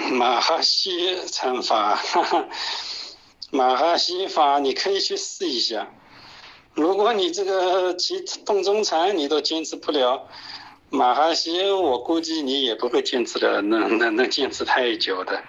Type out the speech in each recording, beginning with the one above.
马哈希禅法，马哈希法你可以去试一下。如果你这个洞中禅你都坚持不了，马哈希我估计你也不会坚持的，能坚持太久的，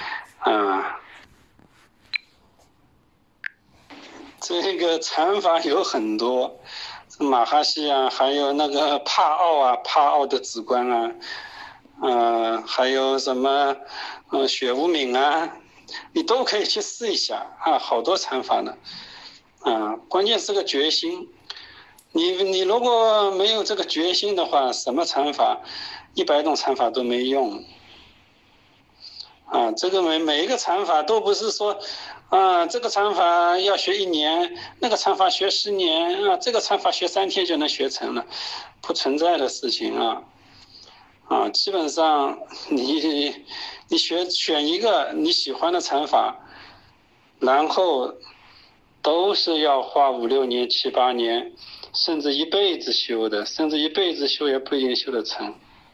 这个禅法有很多，马哈希啊，还有那个帕奥啊，帕奥的止观啊，还有什么雪无敏啊，你都可以去试一下啊，好多禅法呢，关键是个决心。你如果没有这个决心的话，什么禅法，100种禅法都没用。这个每一个禅法都不是说，这个禅法要学1年，那个禅法学10年，这个禅法学3天就能学成了，不存在的事情基本上你选一个你喜欢的禅法，然后都是要花5、6年、7、8年，甚至一辈子修的，甚至一辈子修也不一定修得成。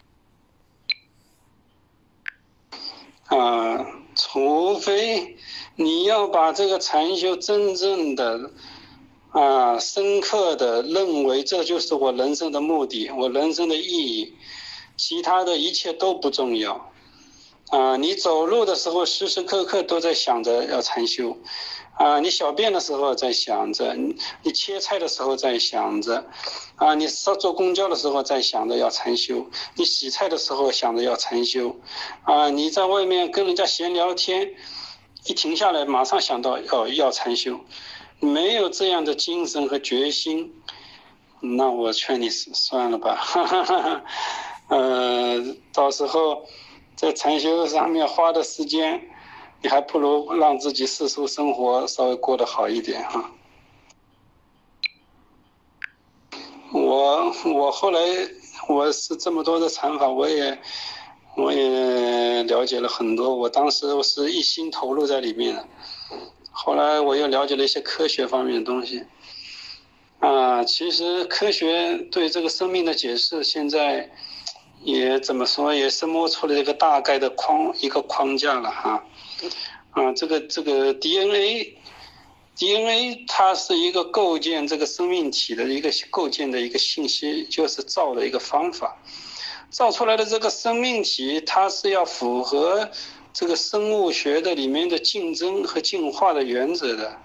除非你要把这个禅修真正的深刻的认为这就是我人生的目的，我人生的意义，其他的一切都不重要。你走路的时候时时刻刻都在想着要禅修，你小便的时候在想着，你切菜的时候在想着，你坐公交的时候在想着要禅修，你洗菜的时候想着要禅修，你在外面跟人家闲聊天，一停下来马上想到要禅修，没有这样的精神和决心，那我劝你算了吧，到时候在禅修上面花的时间，你还不如让自己世俗生活稍微过得好一点我后来我是这么多的禅法，我也了解了很多，我当时是一心投入在里面的。后来我又了解了一些科学方面的东西其实科学对这个生命的解释现在也怎么说，也是摸出了一个大概的框架了这个 DNA 它是一个构建这个生命体的一个构建的一个信息，就是造的一个方法，造出来的这个生命体它是要符合这个生物学的里面的竞争和进化的原则的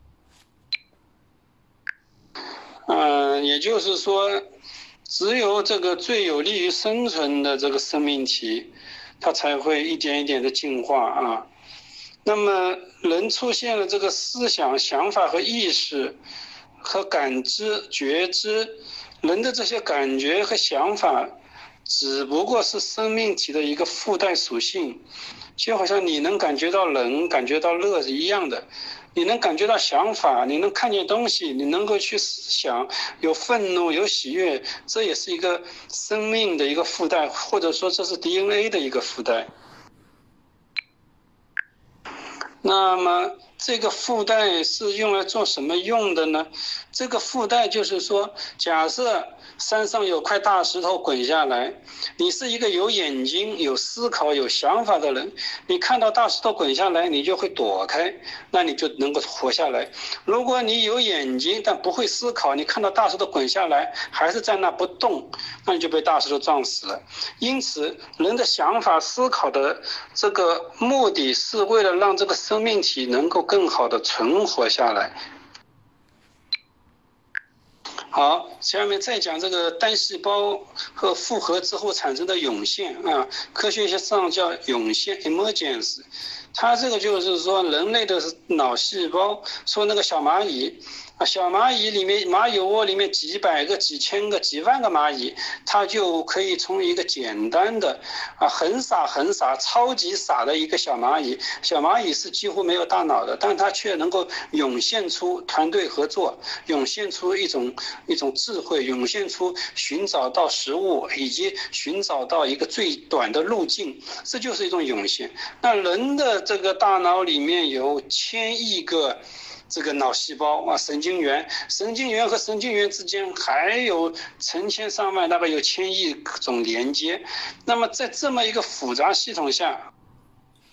也就是说只有这个最有利于生存的这个生命体，它才会一点一点的进化那么人出现了这个思想、想法和意识和感知、觉知，人的这些感觉和想法只不过是生命体的一个附带属性，就好像你能感觉到冷、感觉到热是一样的，你能感觉到想法，你能看见东西，你能够去想，有愤怒、有喜悦，这也是一个生命的一个附带，或者说这是 DNA 的一个附带。那么这个附带是用来做什么用的呢？这个附带就是说，假设山上有块大石头滚下来，你是一个有眼睛、有思考、有想法的人，你看到大石头滚下来，你就会躲开，那你就能够活下来。如果你有眼睛但不会思考，你看到大石头滚下来还是在那不动，那你就被大石头撞死了。因此人的想法思考的这个目的是为了让这个生命体能够更好的存活下来。好，下面再讲这个单细胞和复合之后产生的涌现科学上叫涌现 emergence。它这个就是说人类的脑细胞，说那个小蚂蚁小蚂蚁里面，蚂蚁窝里面几百个、几千个、几万个蚂蚁，它就可以从一个简单的很傻、超级傻的一个小蚂蚁，小蚂蚁是几乎没有大脑的，但它却能够涌现出团队合作，涌现出一种智慧，涌现出寻找到食物以及寻找到一个最短的路径，这就是一种涌现。那人的这个大脑里面有1000亿个这个脑细胞神经元和神经元之间还有成千上万，大概有1000亿种连接。那么在这么一个复杂系统下，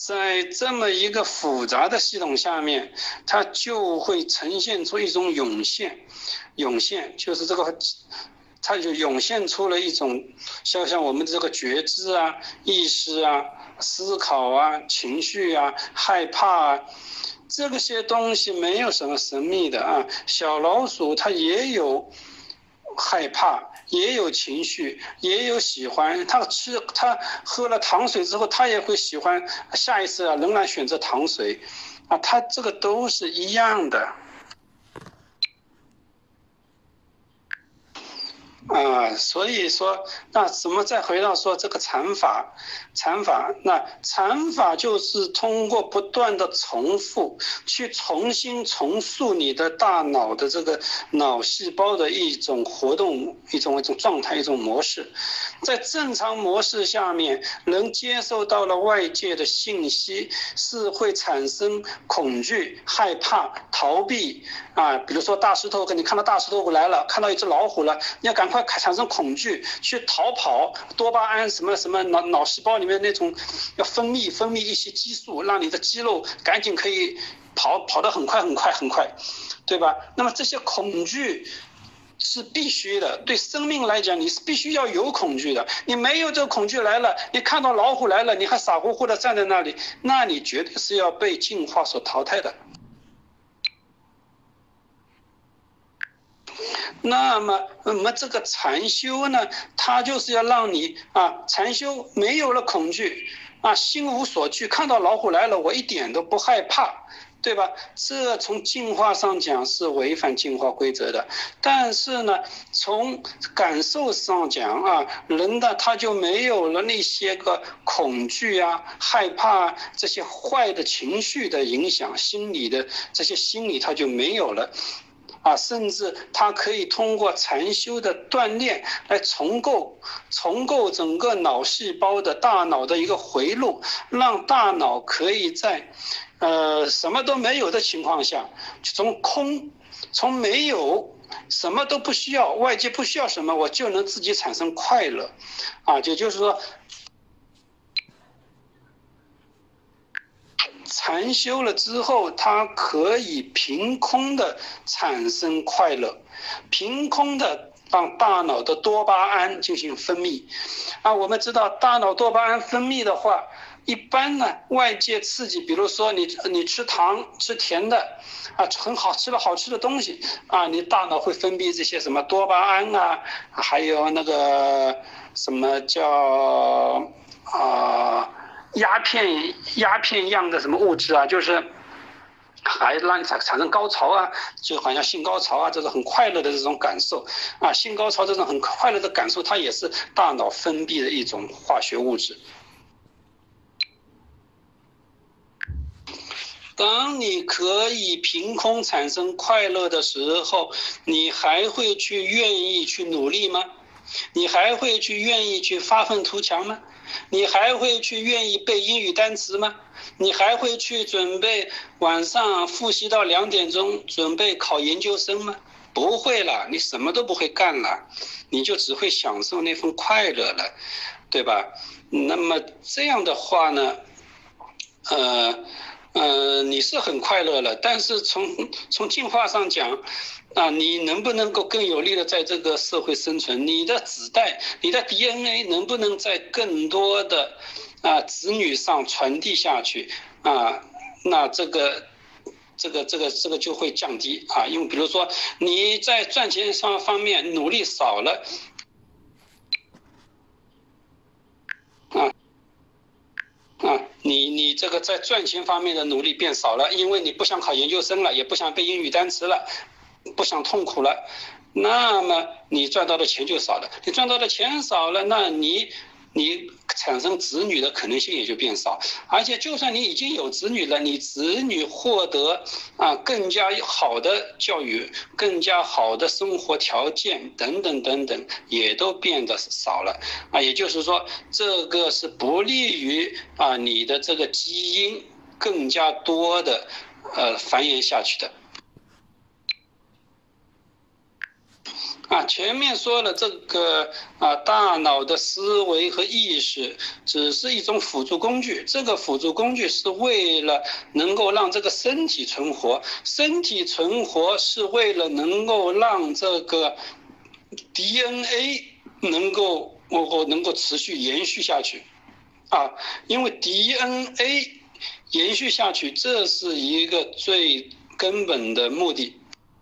在这么一个复杂的系统下面，它就会呈现出一种涌现就是这个，它就涌现出了一种像我们这个觉知啊、意识啊、思考啊、情绪啊、害怕啊，这些东西没有什么神秘的啊。小老鼠它也有害怕，也有情绪，也有喜欢。它喝了糖水之后，它也会喜欢，下一次啊仍然选择糖水，啊，它这个都是一样的。所以说，那怎么再回到说这个禅法？那禅法就是通过不断的重复，去重新重塑你的大脑的这个脑细胞的一种活动、一种状态、一种模式。在正常模式下面，人接受到了外界的信息，是会产生恐惧、害怕、逃避啊。比如说大石头，你看到大石头来了，看到一只老虎了，你要赶快产生恐惧，去逃跑，多巴胺什么脑细胞里面那种要分泌一些激素，让你的肌肉赶紧可以跑得很快，对吧？那么这些恐惧是必须的，对生命来讲，你是必须要有恐惧的。你没有这个恐惧来了，你看到老虎来了，你还傻乎乎的站在那里，那你绝对是要被进化所淘汰的。那么这个禅修呢，它就是要让你禅修没有了恐惧心无所惧，看到老虎来了，我一点都不害怕，对吧？这从进化上讲是违反进化规则的，但是呢，从感受上讲人的他就没有了那些个恐惧害怕这些坏的情绪的影响，心理的这些心理他就没有了。甚至它可以通过禅修的锻炼来重构整个脑细胞的大脑的一个回路，让大脑可以在什么都没有的情况下，从没有什么都不需要，外界不需要什么，我就能自己产生快乐也就是说，禅修了之后，它可以凭空的产生快乐，凭空的让大脑的多巴胺进行分泌我们知道大脑多巴胺分泌的话，一般呢外界刺激，比如说你吃糖吃甜的很好吃了好吃的东西你大脑会分泌这些什么多巴胺还有那个什么叫鸦片样的什么物质就是还让你产生高潮就好像性高潮这种很快乐的这种感受性高潮这种很快乐的感受，它也是大脑分泌的一种化学物质。当你可以凭空产生快乐的时候，你还会去愿意去努力吗？你还会去愿意去发愤图强吗？你还会去愿意背英语单词吗？你还会去准备晚上复习到2点钟准备考研究生吗？不会了，你什么都不会干了，你就只会享受那份快乐了，对吧？那么这样的话呢你是很快乐了，但是从进化上讲你能不能够更有力的在这个社会生存？你的子代，你的 DNA 能不能在更多的子女上传递下去那这个就会降低因为比如说你在赚钱方面努力少了你这个在赚钱方面的努力变少了，因为你不想考研究生了，也不想背英语单词了，不想痛苦了，那么你赚到的钱就少了。你赚到的钱少了，那你产生子女的可能性也就变少。而且就算你已经有子女了，你子女获得更加好的教育，更加好的生活条件等等也都变得少了也就是说这个是不利于你的这个基因更加多的繁衍下去的前面说了这个大脑的思维和意识只是一种辅助工具，这个辅助工具是为了能够让这个身体存活，身体存活是为了能够让这个 DNA 能够持续延续下去因为 DNA 延续下去，这是一个最根本的目的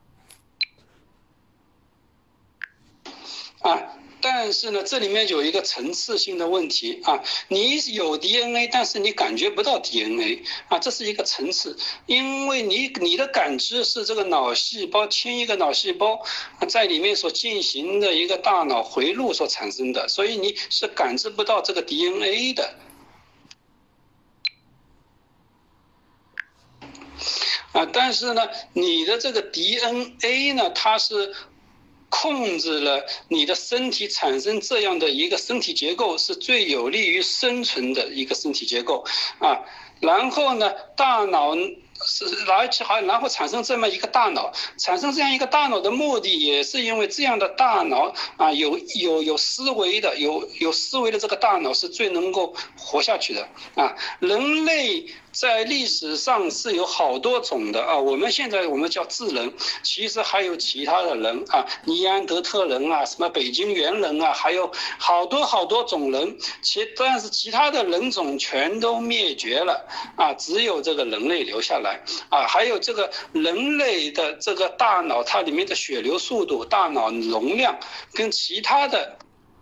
但是呢，这里面有一个层次性的问题你有 DNA， 但是你感觉不到 DNA 这是一个层次，因为你的感知是这个脑细胞牵一个脑细胞在里面所进行的一个大脑回路所产生的，所以你是感知不到这个 DNA 的但是呢，你的这个 DNA 呢，它是控制了你的身体产生这样的一个身体结构，是最有利于生存的一个身体结构然后呢，大脑然后产生这么一个大脑，产生这样一个大脑的目的，也是因为这样的大脑有思维的，有思维的这个大脑是最能够活下去的人类在历史上是有好多种的我们现在叫智人，其实还有其他的人尼安德特人什么北京猿人还有好多种人，但是其他的人种全都灭绝了只有这个人类留下来还有这个人类的这个大脑，它里面的血流速度、大脑容量跟其他的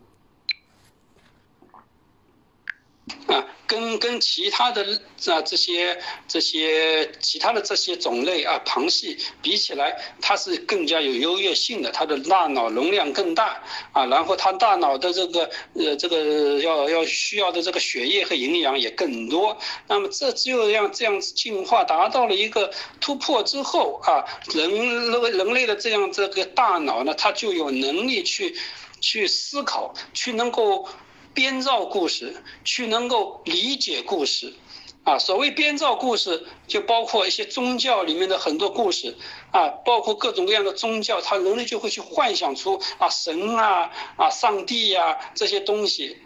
跟其他的这些其他的这些种类旁系比起来，它是更加有优越性的，它的大脑容量更大然后它大脑的这个要需要的这个血液和营养也更多。那么这就让这样子进化达到了一个突破之后人类的这个大脑呢，它就有能力去思考，去能够编造故事，去能够理解故事所谓编造故事，就包括一些宗教里面的很多故事包括各种各样的宗教，人类就会去幻想出神上帝这些东西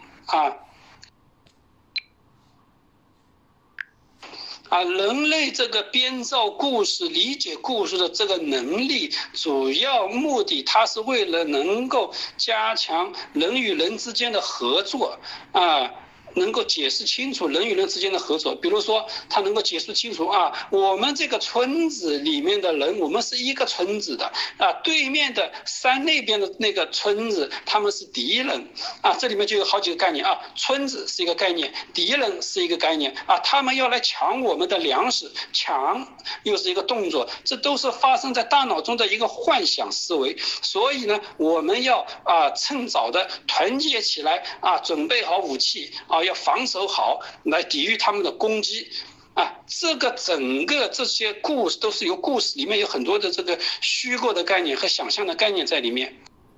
人类这个编造故事、理解故事的这个能力，主要目的它是为了能够加强人与人之间的合作能够解释清楚人与人之间的合作。比如说他能够解释清楚我们这个村子里面的人，我们是一个村子的对面的山那边的那个村子他们是敌人这里面就有好几个概念村子是一个概念，敌人是一个概念他们要来抢我们的粮食，抢又是一个动作，这都是发生在大脑中的一个幻想思维。所以呢，我们要趁早的团结起来准备好武器要防守好，来抵御他们的攻击这个整个这些故事都是由故事里面有很多的这个虚构的概念和想象的概念在里面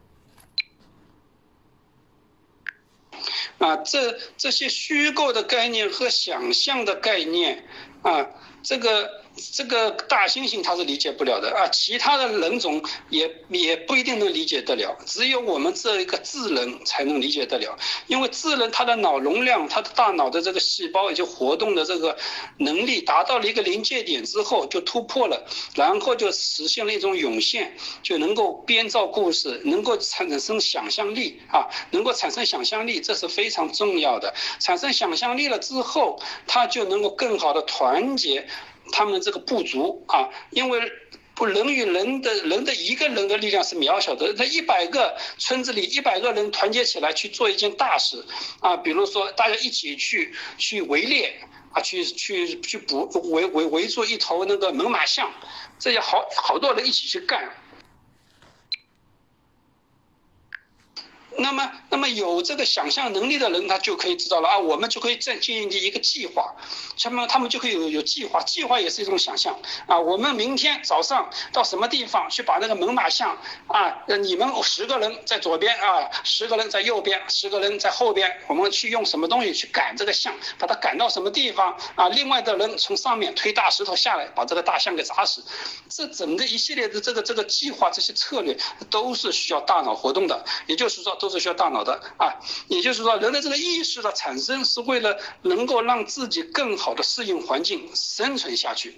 这些虚构的概念和想象的概念这个大猩猩它是理解不了的其他的人种也不一定能理解得了，只有我们这一个智人才能理解得了。因为智人他的脑容量，他的大脑的这个细胞也就活动的这个能力达到了一个临界点之后就突破了，然后就实现了一种涌现，就能够编造故事，能够产生想象力能够产生想象力，这是非常重要的。产生想象力了之后，他就能够更好的团结他们这个部族因为人与人的一个人的力量是渺小的，那100个村子里100个人团结起来去做一件大事比如说大家一起去围猎去围住一头那个猛犸象，这些好多人一起去干那么有这个想象能力的人，他就可以知道了啊，我们就可以再建立一个计划，他们就可以有计划，计划也是一种想象啊。我们明天早上到什么地方去把那个猛犸象啊，你们10个人在左边啊，10个人在右边，10个人在后边，我们去用什么东西去赶这个象，把它赶到什么地方啊？另外的人从上面推大石头下来，把这个大象给砸死。这整个一系列的这个计划，这些策略都是需要大脑活动的，也就是说都是需要大脑的啊。也就是说，人的这个意识的产生是为了能够让自己更好的适应环境，生存下去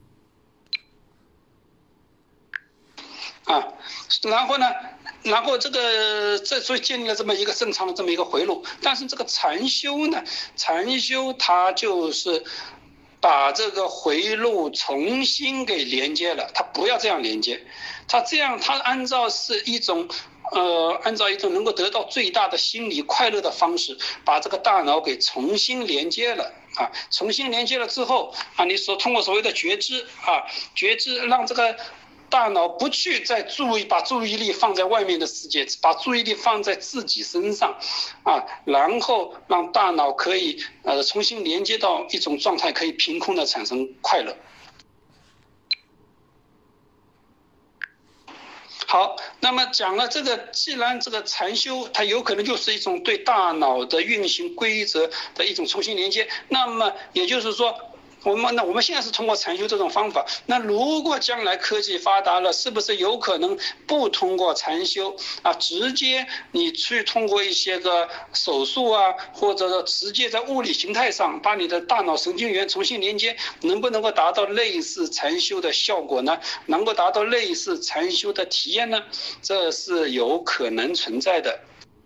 啊。然后所以建立了这么一个正常的这么一个回路。但是这个禅修呢，禅修它就是把这个回路重新给连接了，它不要这样连接，它按照一种能够得到最大的心理快乐的方式，把这个大脑给重新连接了啊。重新连接了之后啊，你通过所谓的觉知啊，觉知让这个大脑不去再把注意力放在外面的世界，把注意力放在自己身上啊，然后让大脑可以重新连接到一种状态，可以凭空的产生快乐。好，那么讲了这个，既然这个禅修它有可能就是一种对大脑的运行规则的一种重新连接，那么也就是说，我们现在是通过禅修这种方法，那如果将来科技发达了，是不是有可能不通过禅修啊，直接你去通过一些个手术啊，或者直接在物理形态上把你的大脑神经元重新连接，能不能够达到类似禅修的效果呢？能够达到类似禅修的体验呢？这是有可能存在的。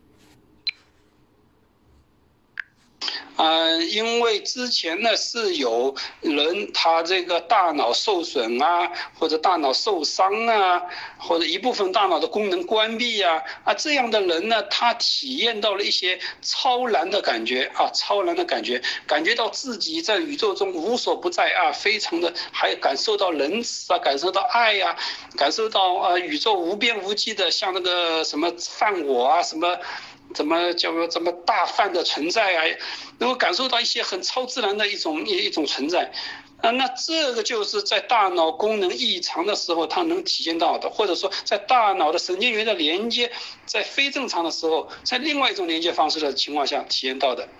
因为之前呢是有人他这个大脑受损啊，或者大脑受伤啊，或者一部分大脑的功能关闭啊，这样的人呢，他体验到了一些超然的感觉啊，超然的感觉，感觉到自己在宇宙中无所不在啊，非常的还感受到仁慈啊，感受到爱呀，感受到宇宙无边无际的像那个什么梵我啊，什么大梵的存在啊，能够感受到一些很超自然的一种存在那这个就是在大脑功能异常的时候它能体现到的，或者说在大脑的神经元的连接在非正常的时候，在另外一种连接方式的情况下体验到的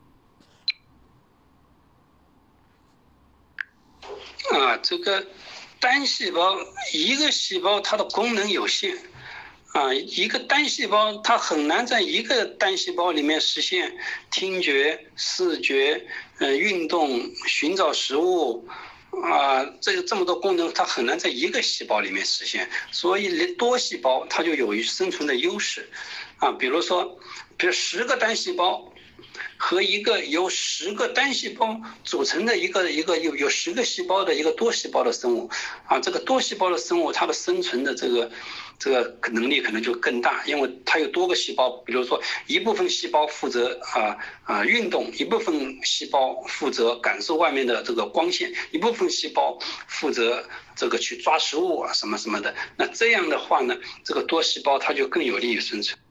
这个单细胞一个细胞它的功能有限一个单细胞它很难在一个单细胞里面实现听觉、视觉、运动、寻找食物这么多功能它很难在一个细胞里面实现，所以多细胞它就有生存的优势比如10个单细胞和一个由10个单细胞组成的一个有10个细胞的一个多细胞的生物这个多细胞的生物它的生存的这个能力可能就更大，因为它有多个细胞，比如说一部分细胞负责运动，一部分细胞负责感受外面的这个光线，一部分细胞负责这个去抓食物什么什么的。那这样的话呢，这个多细胞它就更有利于生存。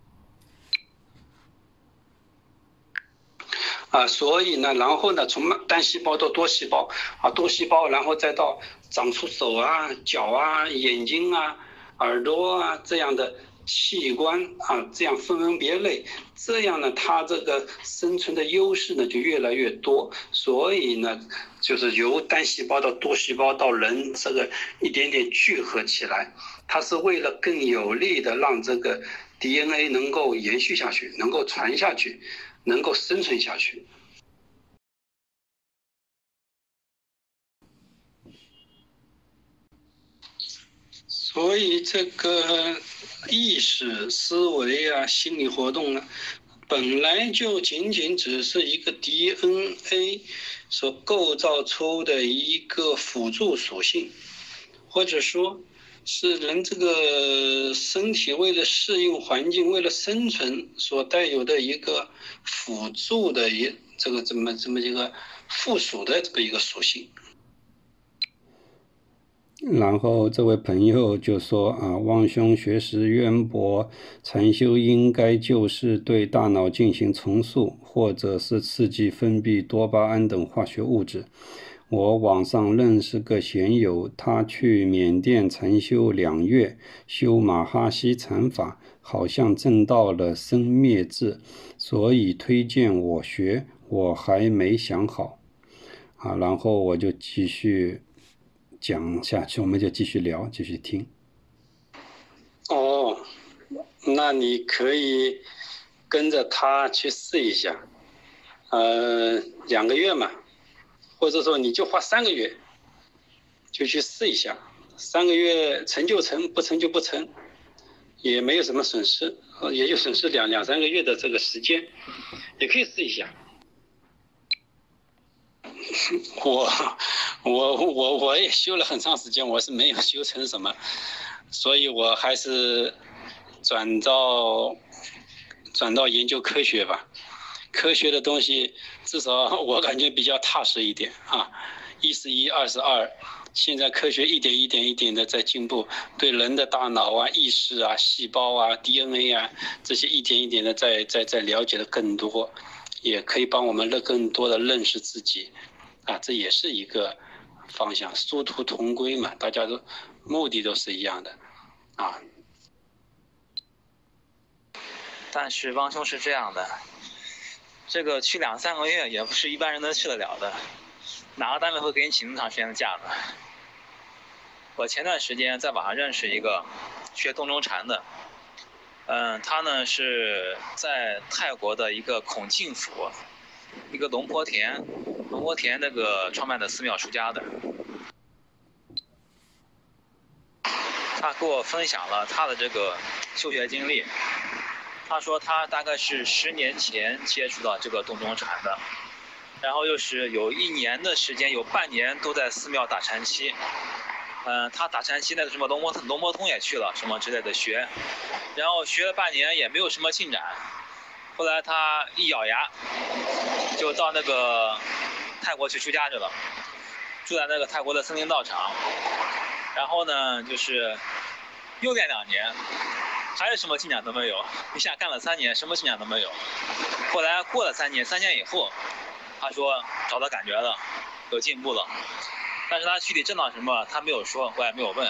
所以呢，然后呢，从单细胞到多细胞多细胞，然后再到长出手脚眼睛耳朵这样的器官这样分门别类，这样呢，它这个生存的优势呢就越来越多。所以呢，就是由单细胞到多细胞到人这个一点点聚合起来，它是为了更有力的让这个 DNA 能够延续下去，能够传下去，能够生存下去。所以这个意识、思维心理活动呢，本来就仅仅只是一个 DNA 所构造出的一个辅助属性，或者说是人这个身体为了适应环境、为了生存所带有的一个辅助的这么一个附属的这么一个属性。 然后这位朋友就说汪兄学识渊博，禅修应该就是对大脑进行重塑，或者是刺激分泌多巴胺等化学物质。我网上认识个贤友，他去缅甸禅修2月，修马哈希禅法，好像证到了生灭智，所以推荐我学，我还没想好。然后我就继续讲下去，我们就继续聊，继续听。哦，那你可以跟着他去试一下，2个月嘛，或者说你就花3个月，就去试一下，3个月成就成，不成就不成，也没有什么损失，也就损失2、3个月的这个时间，也可以试一下。我也修了很长时间，我是没有修成什么，所以我还是转到研究科学吧。科学的东西至少我感觉比较踏实一点，1是1，2是2。现在科学一点的在进步，对人的大脑意识细胞DNA 这些一点的在了解的更多，也可以帮我们更多的认识自己。这也是一个方向，殊途同归嘛，大家都目的都是一样的但是汪兄是这样的，这个去2、3个月也不是一般人能去得了的，哪个单位会给你请那么长时间的假呢？我前段时间在网上认识一个学洞中禅的，他呢是在泰国的一个孔敬府，一个龙坡田那个创办的寺庙出家的。他给我分享了他的这个修学经历。他说他大概是10年前接触到这个洞中禅的，然后又是有1年的时间，有半年都在寺庙打禅期。他打禅期那个什么龙波通也去了，什么之类的学，然后学了半年也没有什么进展。后来他一咬牙，就到那个泰国去出家去了，住在那个泰国的森林道场。然后呢，就是又练2年，还是什么进展都没有。一下干了3年，什么进展都没有。后来过了3年以后，他说找到感觉了，有进步了。但是他具体证到什么，他没有说，我也没有问。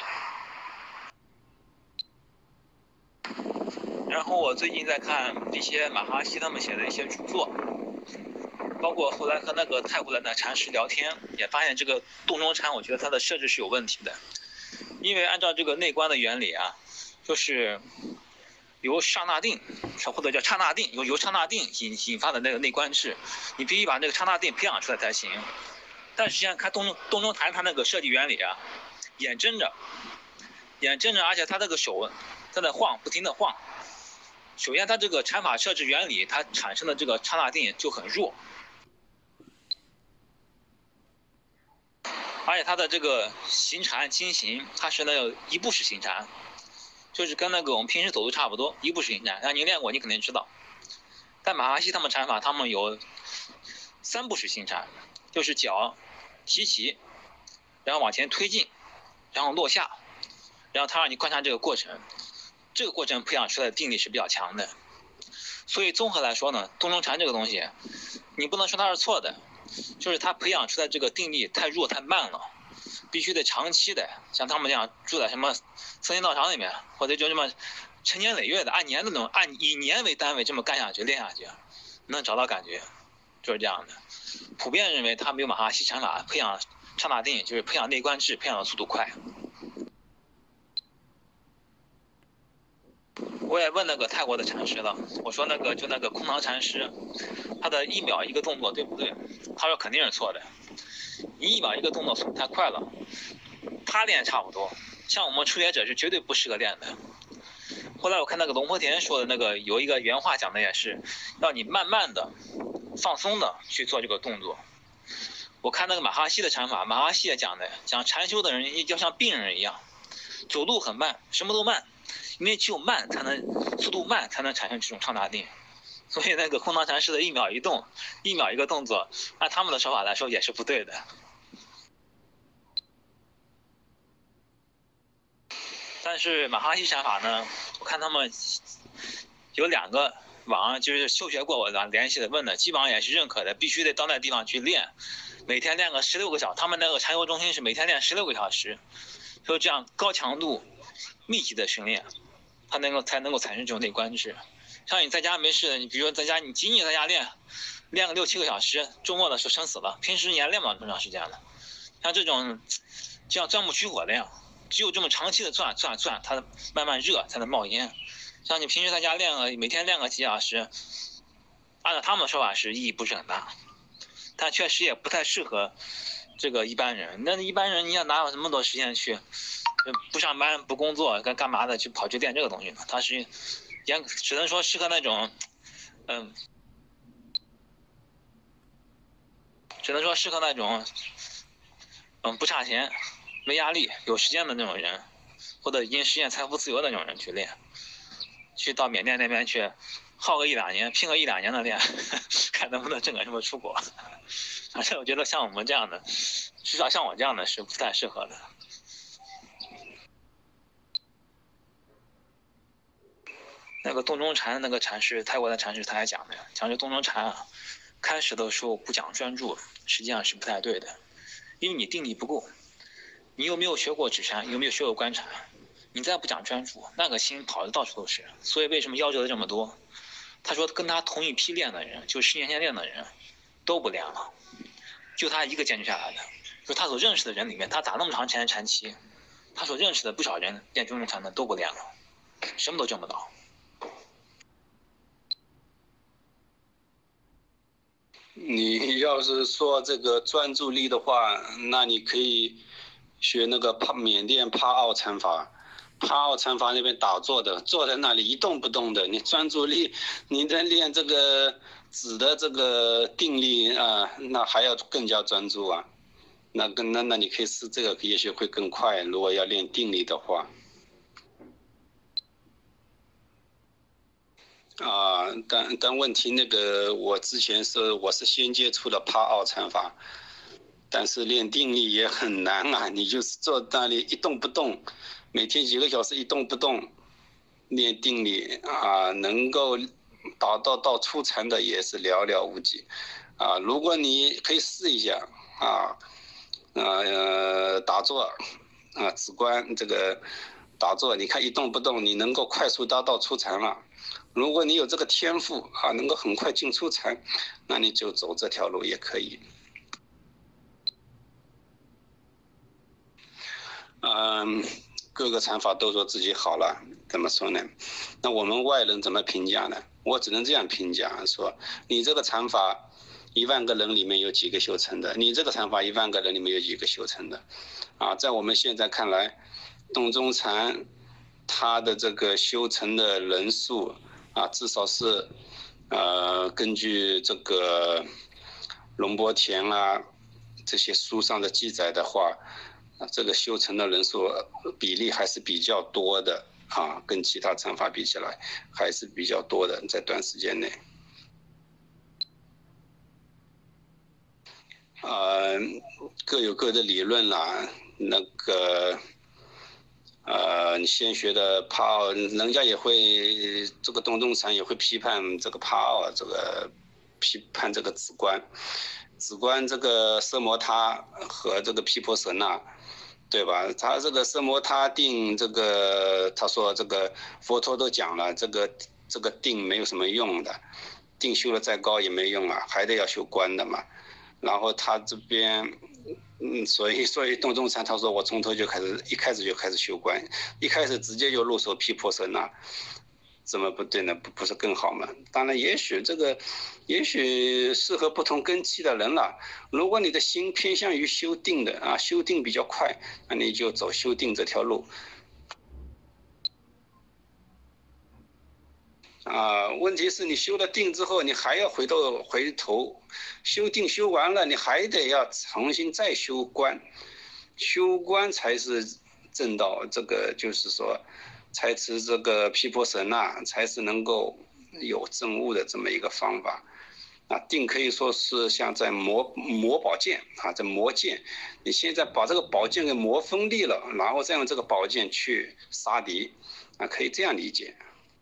然后我最近在看一些马哈希他们写的一些著作，包括后来和那个泰国的那禅师聊天，也发现这个洞中禅，我觉得它的设置是有问题的。因为按照这个内观的原理就是由刹那定，或者叫刹那定，由刹那定引发的那个内观智，你必须把那个刹那定培养出来才行。但实际上看洞中禅它那个设计原理眼睁着，而且它这个手在那晃，不停的晃。首先它这个禅法设置原理，它产生的这个刹那定就很弱，而且它的这个行禅经行，它是那个一步式行禅，就是跟那个我们平时走路差不多，一步式行禅。让你练过，你肯定知道。但马哈希他们禅法，他们有3步式行禅，就是脚提起，然后往前推进，然后落下，然后他让你观察这个过程，这个过程培养出来的定力是比较强的。所以综合来说呢，洞中禅这个东西，你不能说它是错的，就是它培养出来这个定力太弱太慢了，必须得长期的，像他们这样住在什么森林道场里面，或者就这么成年累月的按以年为单位这么干下去练下去，能找到感觉，就是这样的。普遍认为他没有马哈希禅法培养刹那定，就是培养内观智，培养的速度快。我也问那个泰国的禅师了，我说那个空堂禅师，他的1秒1个动作对不对？他说肯定是错的，你1秒1个动作速度太快了，他练差不多，像我们初学者是绝对不适合练的。后来我看那个龙坡田说的那个有一个原话讲的也是，让你慢慢的、放松的去做这个动作。我看那个马哈希的禅法，马哈希也讲禅修的人要像病人一样，走路很慢，什么都慢。因为只有速度慢才能产生这种刹那定，所以那个空堂禅师的1秒1动，1秒1个动作，按他们的说法来说也是不对的。 但是马哈希禅法呢，我看他们有2个网上就是修学过我的联系的问的，基本上也是认可的，必须得到那地方去练，每天练个16个小时。他们那个禅修中心是每天练16个小时，就这样高强度、密集的训练，他才能够产生这种内观智。像你在家没事，你比如说在家，你仅仅在家练个6、7个小时，周末的时候生死了，平时你还练不了这么长时间的。像这种就像钻木取火那样，只有这么长期的转，它慢慢热才能冒烟。像你平时在家每天练个几小时，按照他们的说法是意义不是很大，但确实也不太适合这个一般人。那一般人你要哪有那么多时间去不上班不工作干嘛的去跑去练这个东西呢？它是只能说适合那种只能说适合那种不差钱没压力有时间的那种人，或者已经实现财富自由的那种人去练，去到缅甸那边去耗个1、2年，拼个1、2年的练，看能不能挣个什么出国。反正我觉得像我们这样的，至少像我这样的是不太适合的。那个洞中禅那个禅师，泰国的禅师他还讲这洞中禅啊，开始的时候不讲专注，实际上是不太对的，因为你定力不够。你有没有学过止禅？有没有学过观察？你再不讲专注，那个心跑的到处都是。所以为什么要求的这么多？他说跟他同一批练的人，就10年前练的人都不练了，就他一个坚持下来的。就他所认识的人里面，他打那么长时间禅期，他所认识的不少人练中中禅的都不练了，什么都挣不到。 你要是说这个专注力的话，那你可以学那个缅甸帕奥禅法。帕奥禅法那边打坐的，坐在那里一动不动的，你专注力，你在练这个指的这个定力啊，那还要更加专注啊。那你可以试这个，也许会更快。如果要练定力的话。但问题那个我之前我是先接触了帕奥禅法，但是练定力也很难啊，你就是坐那里一动不动，每天几个小时一动不动练定力啊，能够达到初禅的也是寥寥无几啊。如果你可以试一下啊，打坐啊，止观这个打坐，你看一动不动，你能够快速达到初禅了。如果你有这个天赋啊，能够很快进初禅，那你就走这条路也可以。各个禅法都说自己好了，怎么说呢？那我们外人怎么评价呢？我只能这样评价说，你这个禅法10000个人里面有几个修成的？你这个禅法10000个人里面有几个修成的？啊，在我们现在看来，洞中禅它的这个修成的人数啊，至少是根据这个龙波田啊这些书上的记载的话，这个修成的人数比例还是比较多的啊，跟其他禅法比起来还是比较多的，在短时间内。各有各的理论啦，那个你先学的帕奥，人家也会这个洞中禅也会批判这个帕奥，这个批判这个止观这个奢摩他和这个毗婆舍那，对吧？他这个奢摩他定这个，他说这个佛陀都讲了，这个定没有什么用的，定修了再高也没用啊，还得要修观的嘛。然后他这边，所以洞中禅他说我从头就一开始就开始修观，一开始直接就入手毗婆舍那，怎么不对呢？不是更好吗？当然，也许适合不同根器的人了。如果你的心偏向于修定的啊，修定比较快，那你就走修定这条路。问题是你修了定之后，你还要回头修定修完了，你还得要重新再修观，修观才是正道。这个就是说，才持这个毗婆舍那，才是能够有证悟的这么一个方法。 定可以说是像在磨宝剑在磨剑，你现在把这个宝剑给磨锋利了，然后再用这个宝剑去杀敌，可以这样理解。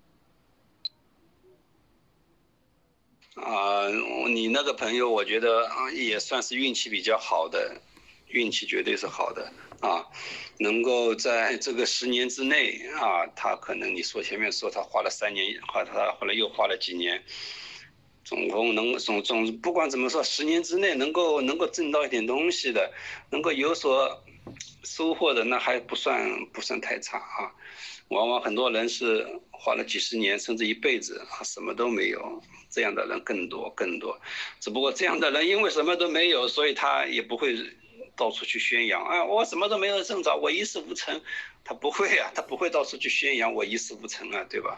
你那个朋友，我觉得也算是运气比较好的，运气绝对是好的能够在这个10年之内他可能你说前面说他花了3年，他后来又花了几年，总共不管怎么说，10年之内能够挣到一点东西的，能够有所收获的，那还不算太差往往很多人是花了几十年甚至一辈子什么都没有，这样的人更多。只不过这样的人因为什么都没有，所以他也不会到处去宣扬我什么都没有挣着，我一事无成。他不会他不会到处去宣扬我一事无成对吧？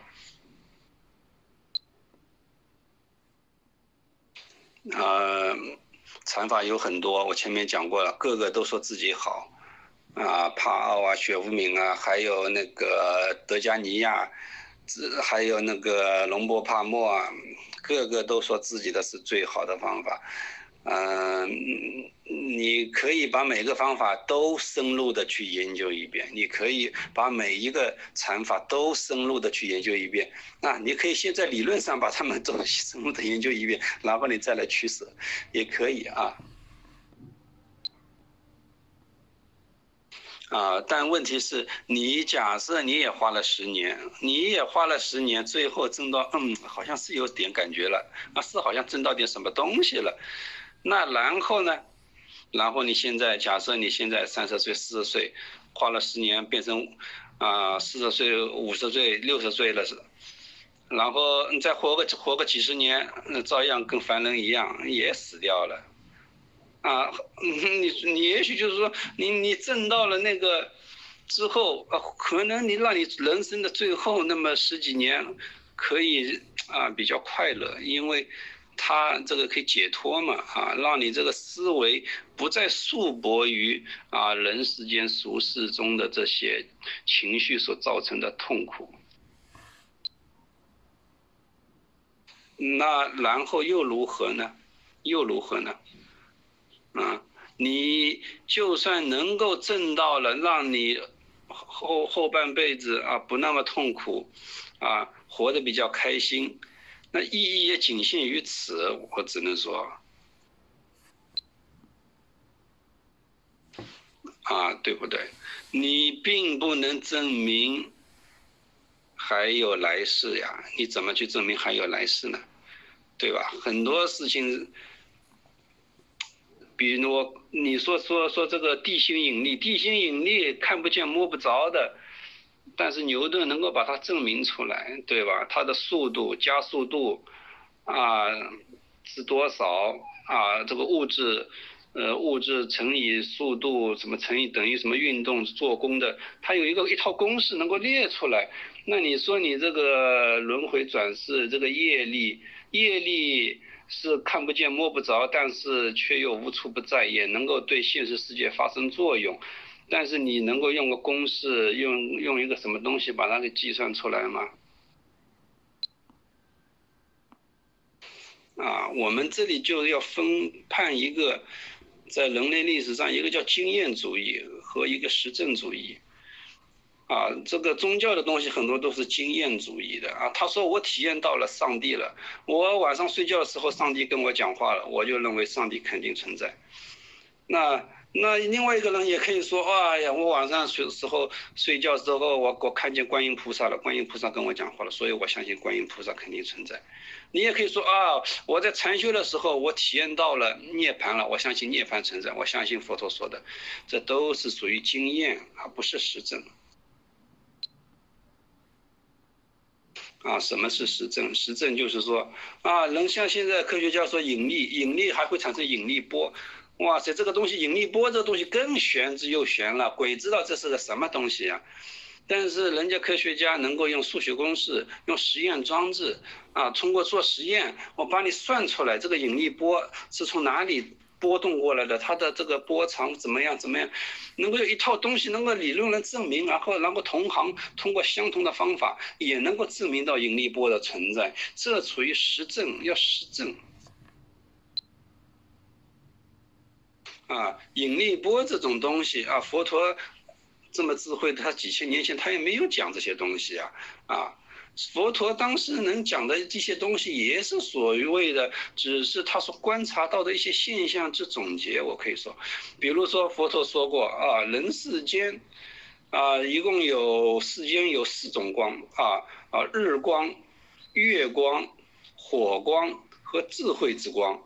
禅法有很多，我前面讲过了，个个都说自己好帕奥雪无明还有那个德加尼亚，还有那个龙波帕默个个都说自己的是最好的方法。你可以把每个方法都深入的去研究一遍，你可以把每一个禅法都深入的去研究一遍你可以先在理论上把它们都深入的研究一遍，然后你再来取舍也可以但问题是你假设你也花了10年，最后挣到好像是有点感觉了是好像挣到点什么东西了，那然后呢？然后你现在假设你现在30岁40岁，花了10年变成40岁50岁60岁了，然后你再活个几十年，照样跟凡人一样也死掉了你也许就是说你挣到了那个之后可能你让你人生的最后那么10几年可以比较快乐，因为他这个可以解脱嘛让你这个思维不再束缚于人世间俗世中的这些情绪所造成的痛苦。那然后又如何呢？你就算能够挣到了，让你后半辈子不那么痛苦活得比较开心，那意义也仅限于此，我只能说对不对？你并不能证明还有来世呀，你怎么去证明还有来世呢？对吧？很多事情，比如你说这个地心引力看不见摸不着的，但是牛顿能够把它证明出来，对吧？它的速度加速度是多少这个物质乘以速度什么乘以等于什么运动做功的，它有一套公式能够列出来。那你说你这个轮回转世这个业力是看不见摸不着，但是却又无处不在，也能够对现实世界发生作用。但是你能够用个公式，用一个什么东西把它给计算出来吗？我们这里就要分判一个，在人类历史上一个叫经验主义和一个实证主义。这个宗教的东西很多都是经验主义的他说我体验到了上帝了，我晚上睡觉的时候上帝跟我讲话了，我就认为上帝肯定存在。那另外一个人也可以说哎呀，我晚上睡觉之后我看见观音菩萨了，观音菩萨跟我讲话了，所以我相信观音菩萨肯定存在。你也可以说我在禅修的时候我体验到了涅槃了，我相信涅槃存在，我相信佛陀说的，这都是属于经验不是实证。什么是实证？实证就是说人像现在科学家说引力还会产生引力波，哇塞，这个东西引力波这个东西更玄之又玄了，鬼知道这是个什么东西但是人家科学家能够用数学公式，用实验装置通过做实验，我帮你算出来这个引力波是从哪里波动过来的，它的这个波长怎么样，能够有一套东西能够理论来证明，然后同行通过相同的方法也能够证明到引力波的存在，这处于实证，要实证引力波这种东西啊，佛陀这么智慧的，他几千年前他也没有讲这些东西佛陀当时能讲的这些东西，也是所谓的，只是他所观察到的一些现象之总结。我可以说，比如说佛陀说过人世间一共世间有4种光日光、月光、火光和智慧之光。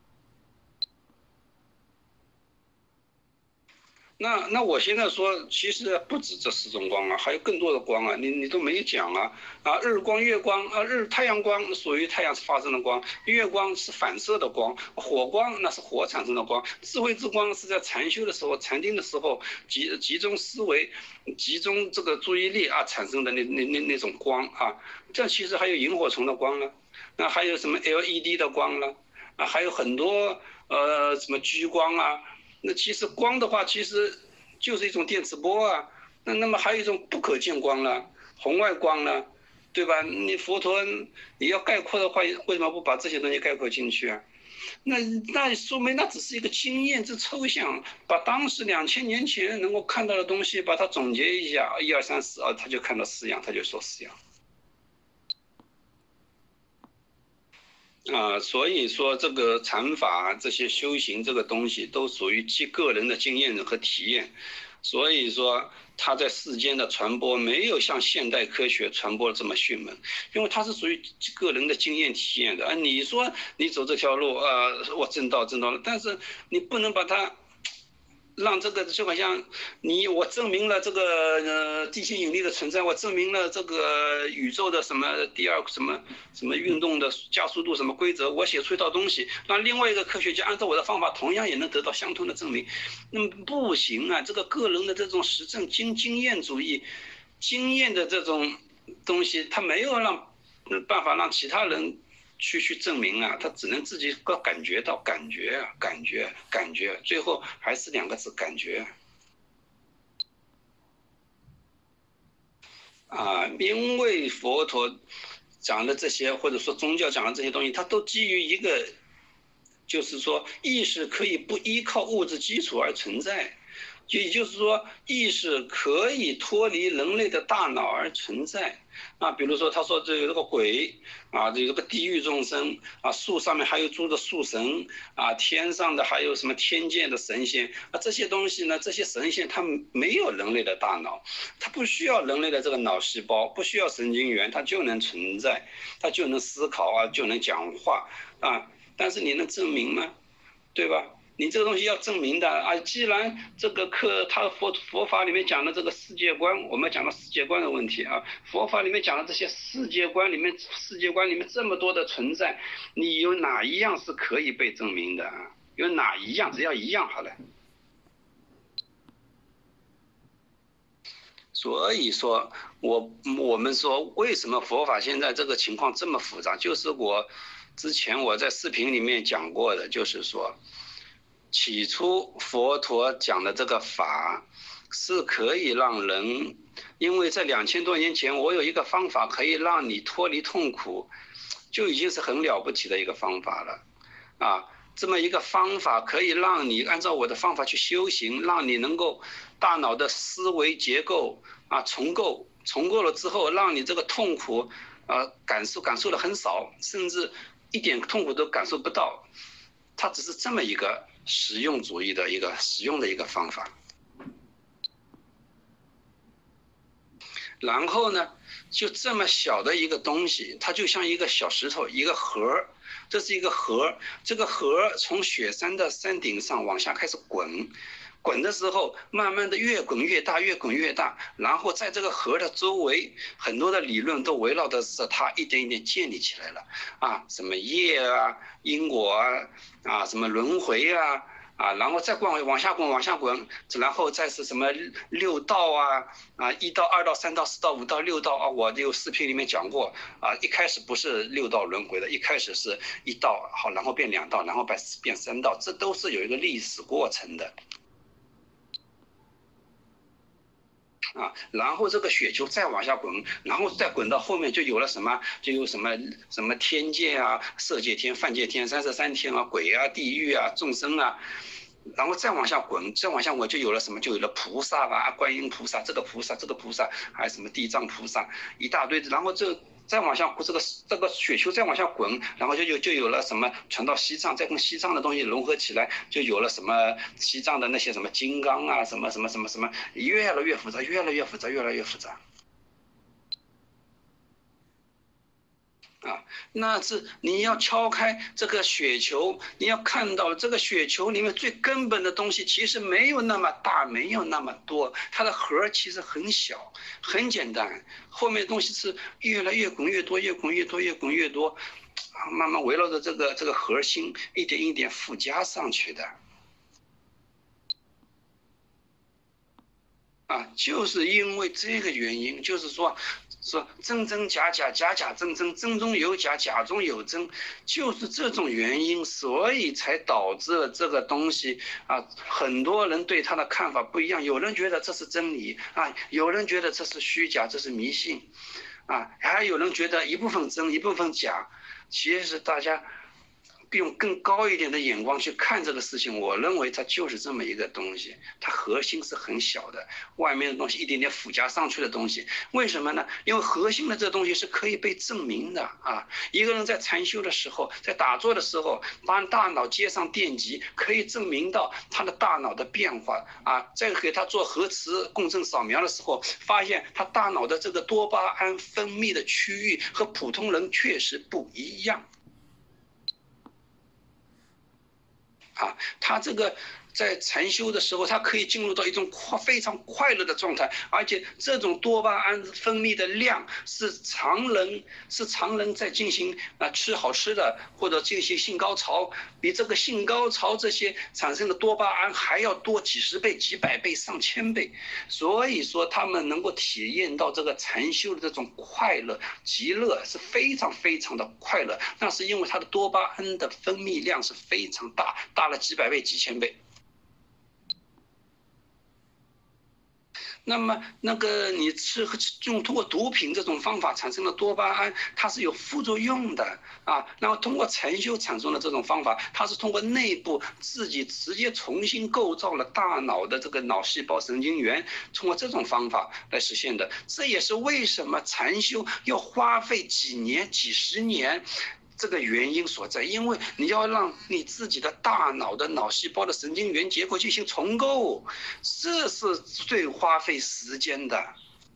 那我现在说，其实不止这4种光还有更多的光你都没讲日光、月光太阳光属于太阳发生的光，月光是反射的光，火光那是火产生的光，智慧之光是在禅修的时候、禅定的时候集中思维、集中这个注意力产生的那种光这其实还有萤火虫的光了，那还有什么 LED 的光了还有很多什么聚光那其实光的话，其实就是一种电磁波那么还有一种不可见光了，红外光了，对吧？你佛陀你要概括的话，为什么不把这些东西概括进去那说明那只是一个经验之抽象，把当时2000年前能够看到的东西，把它总结一下，1、2、3、4他就看到4样，他就说4样。所以说这个禅法这些修行这个东西都属于其个人的经验和体验，所以说它在世间的传播没有像现代科学传播的这么迅猛，因为它是属于个人的经验体验的你说你走这条路我正道了，但是你不能把它让这个就好像我证明了这个地心引力的存在，我证明了这个宇宙的什么第二什么运动的加速度什么规则，我写出一套东西，让另外一个科学家按照我的方法同样也能得到相同的证明，那么不行这个个人的这种实证经验主义、经验的这种东西，他没有办法让其他人去证明他只能自己感觉到感觉，最后还是2个字感觉因为佛陀讲的这些，或者说宗教讲的这些东西，它都基于一个，就是说意识可以不依靠物质基础而存在，也就是说意识可以脱离人类的大脑而存在比如说他说这个鬼这个地狱众生树上面还有住的树神天上的还有什么天界的神仙这些东西呢，这些神仙他没有人类的大脑，他不需要人类的这个脑细胞，不需要神经元，他就能存在，他就能思考就能讲话但是你能证明吗？对吧？你这个东西要证明的既然这个他佛法里面讲的这个世界观，我们讲到世界观的问题佛法里面讲的这些世界观里面这么多的存在，你有哪一样是可以被证明的有哪一样？只要一样好了。所以说我们说为什么佛法现在这个情况这么复杂，就是之前我在视频里面讲过的，就是说起初佛陀讲的这个法是可以让人，因为在2000多年前我有一个方法可以让你脱离痛苦，就已经是很了不起的一个方法了这么一个方法可以让你按照我的方法去修行，让你能够大脑的思维结构重构了之后，让你这个痛苦感受的很少，甚至一点痛苦都感受不到，它只是这么一个实用主义的实用的一个方法。然后呢，就这么小的一个东西，它就像一个小石头，一个核，这是一个核，这个核从雪山的山顶上往下开始滚的时候，慢慢的越滚越大，然后在这个核的周围，很多的理论都围绕着它一点一点建立起来了什么业因果什么轮回然后再往下滚，然后再是什么6道1道、2道、3道、4道、5道、6道我有视频里面讲过一开始不是6道轮回的，一开始是1道然后变2道，然后变3道，这都是有一个历史过程的然后这个雪球再往下滚，然后再滚到后面就有了什么天界色界天、犯界天、33天鬼地狱众生然后再往下滚，再往下我就有了什么？就有了菩萨啊，观音菩萨，这个菩萨，这个菩萨，还有什么地藏菩萨，一大堆。然后再往下，这个雪球再往下滚，然后就有了什么传到西藏，再跟西藏的东西融合起来，就有了什么西藏的那些什么金刚啊，什么，越来越复杂，越来越复杂，越来越复杂。啊，那是你要敲开这个雪球，你要看到这个雪球里面最根本的东西，其实没有那么大，没有那么多，它的核其实很小，很简单。后面的东西是越来越滚越多，越滚越多，越滚越多，慢慢围绕着这个核心一点一点附加上去的。啊，就是因为这个原因，就是说真真假假，假假真真，真中有假，假中有真，就是这种原因，所以才导致了这个东西啊，很多人对他的看法不一样，有人觉得这是真理啊，有人觉得这是虚假，这是迷信，啊，还有人觉得一部分真，一部分假，其实大家用更高一点的眼光去看这个事情，我认为它就是这么一个东西，它核心是很小的，外面的东西一点点附加上去的东西。为什么呢？因为核心的这东西是可以被证明的啊。一个人在禅修的时候，在打坐的时候，把大脑接上电极，可以证明到他的大脑的变化啊。再给他做核磁共振扫描的时候，发现他大脑的这个多巴胺分泌的区域和普通人确实不一样。啊，他这个在禅修的时候，他可以进入到一种非常快乐的状态，而且这种多巴胺分泌的量是常人在进行吃好吃的或者进行性高潮，比这个性高潮这些产生的多巴胺还要多几十倍、几百倍、上千倍，所以说他们能够体验到这个禅修的这种快乐、极乐是非常非常的快乐，那是因为它的多巴胺的分泌量是非常大了几百倍、几千倍。那么你通过毒品这种方法产生的多巴胺，它是有副作用的啊。然后通过禅修产生的这种方法，它是通过内部自己直接重新构造了大脑的这个脑细胞神经元，通过这种方法来实现的。这也是为什么禅修要花费几年、几十年。这个原因所在，因为你要让你自己的大脑的脑细胞的神经元结构进行重构，这是最花费时间的。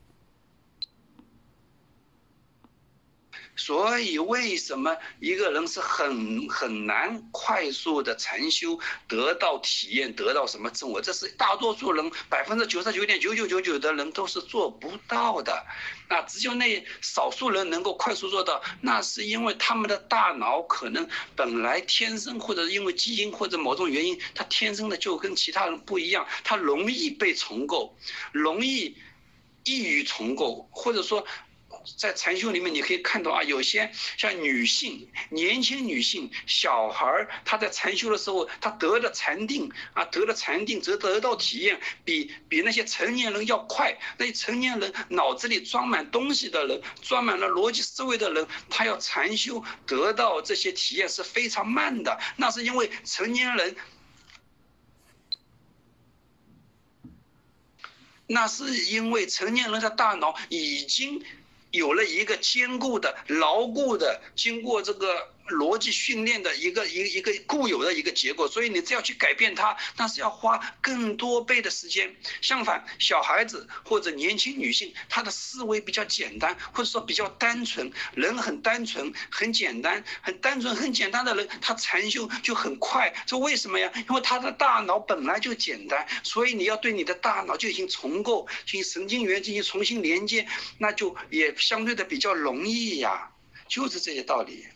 所以为什么一个人是很难快速的禅修得到体验，得到什么自我？这是大多数人99.9999%的人都是做不到的。那只有那少数人能够快速做到，那是因为他们的大脑可能本来天生或者因为基因或者某种原因，他天生的就跟其他人不一样，他容易被重构，易于重构，或者说。在禅修里面，你可以看到啊，有些像女性、年轻女性、小孩，她在禅修的时候，她得了禅定，得到体验，比那些成年人要快。那些成年人脑子里装满东西的人，装满了逻辑思维的人，他要禅修得到这些体验是非常慢的。那是因为成年人。那是因为成年人的大脑已经有了一个坚固的、牢固的，经过这个逻辑训练的一个固有的一个结构，所以你只要去改变它，那是要花更多倍的时间。相反，小孩子或者年轻女性，她的思维比较简单，或者说比较单纯，人很单纯、很简单、很单纯、很简单的人，他禅修就很快。这为什么呀？因为他的大脑本来就简单，所以你要对你的大脑进行重构，进行神经元进行重新连接，那就也相对的比较容易呀，就是这些道理。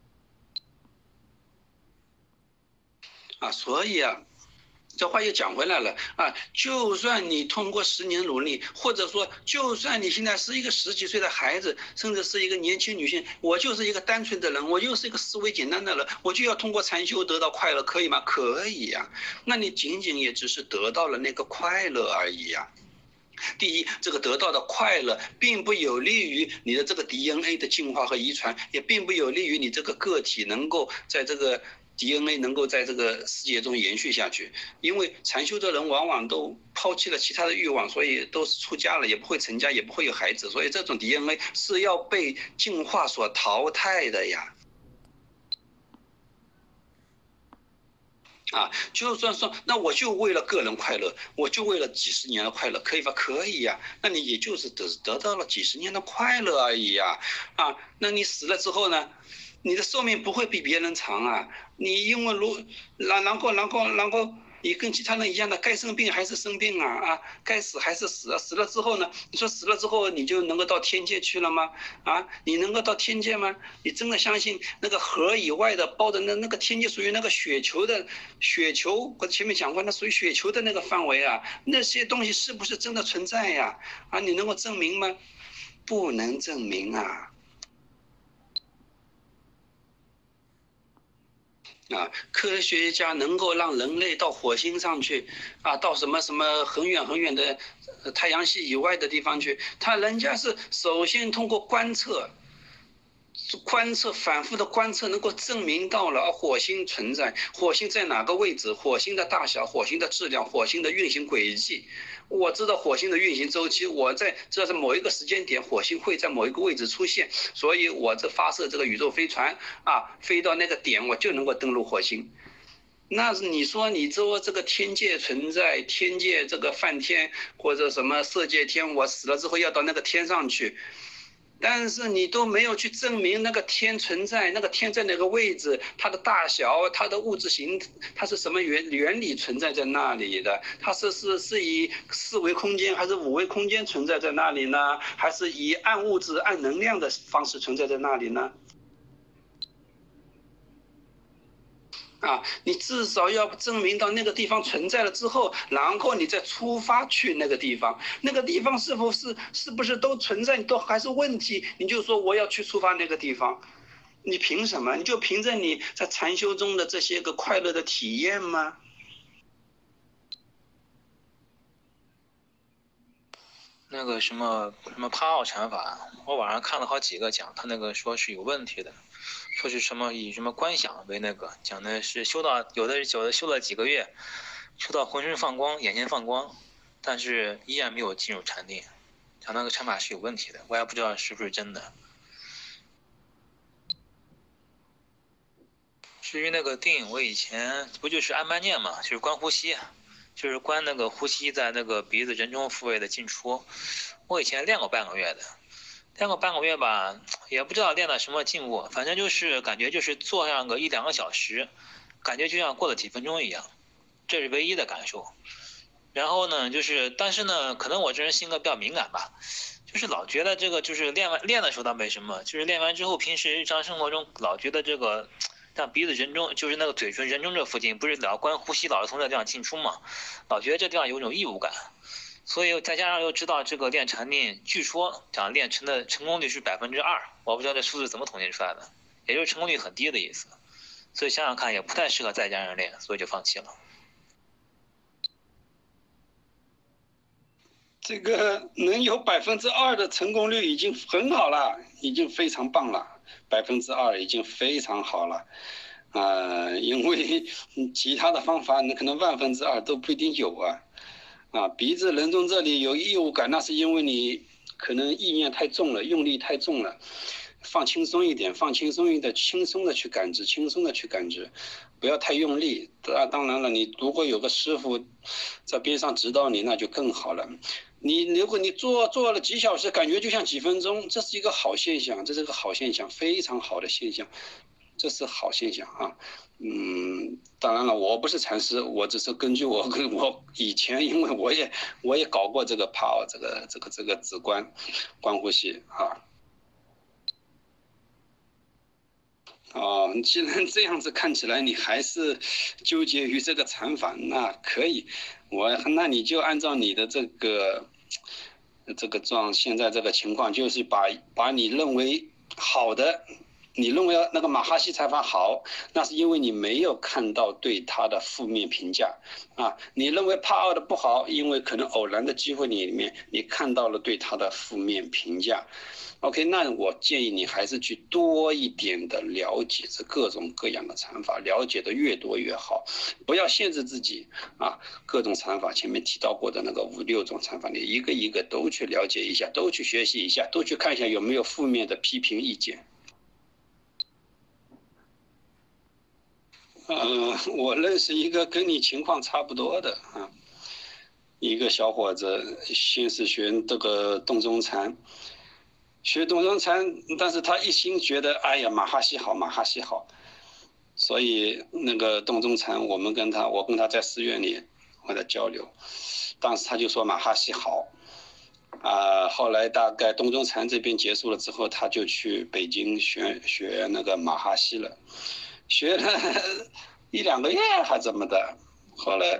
啊，所以啊，这话又讲回来了啊，就算你通过10年努力，或者说就算你现在是一个10几岁的孩子，甚至是一个年轻女性，我就是一个单纯的人，我就是一个思维简单的人，我就要通过禅修得到快乐，可以吗？可以呀，那你仅仅也只是得到了那个快乐而已呀。第一，这个得到的快乐并不有利于你的这个 DNA 的进化和遗传，也并不有利于你这个个体能够在这个 DNA 能够在这个世界中延续下去。因为禅修的人往往都抛弃了其他的欲望，所以都是出家了，也不会成家，也不会有孩子，所以这种 DNA 是要被进化所淘汰的呀。就算说，那我就为了个人快乐，我就为了几十年的快乐，可以吧？可以呀。那你也就是得到了几十年的快乐而已呀。那你死了之后呢？你的寿命不会比别人长啊。你因为然后你跟其他人一样的，该生病还是生病啊，该死还是死啊。死了之后呢？你说死了之后你就能够到天界去了吗？你能够到天界吗？你真的相信那个核以外的包的那个天界属于那个雪球，我前面讲过，那属于雪球的那个范围啊。那些东西是不是真的存在呀？你能够证明吗？不能证明啊。科学家能够让人类到火星上去，到什么很远很远的太阳系以外的地方去，人家是首先通过观测，反复的观测，能够证明到了火星存在，火星在哪个位置，火星的大小，火星的质量，火星的运行轨迹。我知道火星的运行周期，知道在某一个时间点，火星会在某一个位置出现，所以我发射这个宇宙飞船飞到那个点，我就能够登陆火星。那你说这个天界存在，天界这个梵天或者什么色界天，我死了之后要到那个天上去。但是你都没有去证明那个天存在，那个天在哪个位置，它的大小，它的物质形，它是什么原理存在在那里的？它是以4维空间还是5维空间存在在那里呢？还是以暗物质、暗能量的方式存在在那里呢？你至少要证明到那个地方存在了之后，然后你再出发去那个地方，那个地方是不是都存在，都还是问题，你就说我要去出发那个地方，你凭什么？你就凭着你在禅修中的这些个快乐的体验吗？ 那个什么帕奥禅法，我网上看了好几个讲，他那个说是有问题的，说是以什么观想为那个，讲的是修到有的修了几个月，修到浑身放光，眼前放光，但是依然没有进入禅定，讲那个禅法是有问题的，我也不知道是不是真的。至于那个定，我以前不就是安般念嘛，就是观呼吸，就是观那个呼吸在那个鼻子人中腹位的进出。我以前练过半个月吧，也不知道练了什么进步，反正就是感觉就是坐上个1-2个小时，感觉就像过了几分钟一样，这是唯一的感受。然后呢，但是呢，可能我这人性格比较敏感吧，就是老觉得这个就是练的时候倒没什么，就是练完之后，平时日常生活中老觉得这个。像鼻子人中，就是那个嘴唇人中这附近，不是老观呼吸，老是从这地方进出嘛，老觉得这地方有种异物感，所以再加上又知道这个练禅定，据说讲练成的成功率是2%，我不知道这数字怎么统计出来的，也就是成功率很低的意思，所以想想看也不太适合在家人练，所以就放弃了。 这个能有2%的成功率已经很好了，已经非常棒了。2%已经非常好了，因为其他的方法你可能2%都不一定有鼻子人中这里有异物感，那是因为你可能意念太重了，用力太重了，放轻松一点，轻松的去感知，不要太用力。当然了，你如果有个师傅在边上指导你，那就更好了。如果你做了几小时，感觉就像几分钟，这是一个好现象，非常好的现象，这是好现象当然了，我不是禅师，我只是根据我以前，因为我也搞过这个PAO这个止观呼吸既然这样子看起来你还是纠结于这个禅法，那可以，那你就按照你的这个现在这个情况，就是把你认为好的你认为那个马哈希禅法好，那是因为你没有看到对他的负面评价啊。你认为帕奥的不好，因为可能偶然的机会里面你看到了对他的负面评价。OK， 那我建议你还是去多一点的了解这各种各样的禅法，了解的越多越好，不要限制自己啊。各种禅法前面提到过的那个5、6种禅法，你一个一个都去了解一下，都去学习一下，都去看一下有没有负面的批评意见。我认识一个跟你情况差不多的啊，一个小伙子，先是学这个洞中禅，但是他一心觉得，哎呀，马哈希好，马哈希好，所以那个洞中禅，我跟他在寺院里我在交流，当时他就说马哈希好，后来大概洞中禅这边结束了之后，他就去北京学那个马哈希了。学了1、2个月还怎么的，后来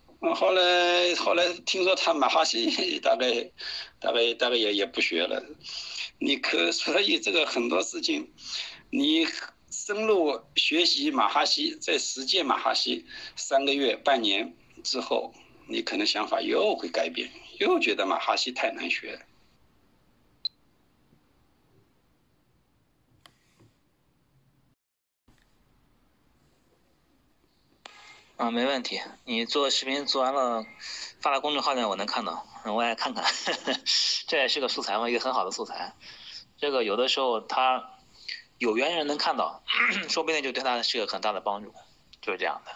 听说他马哈希大概也不学了。所以这个很多事情，你深入学习马哈希，在实践马哈希3个月、半年之后，你可能想法又会改变，又觉得马哈希太难学了。 没问题。你做视频做完了，发到公众号呢，我能看到，我也看看。这也是个素材嘛，一个很好的素材。这个有的时候他有缘人能看到，说不定就对他是个很大的帮助，就是这样的。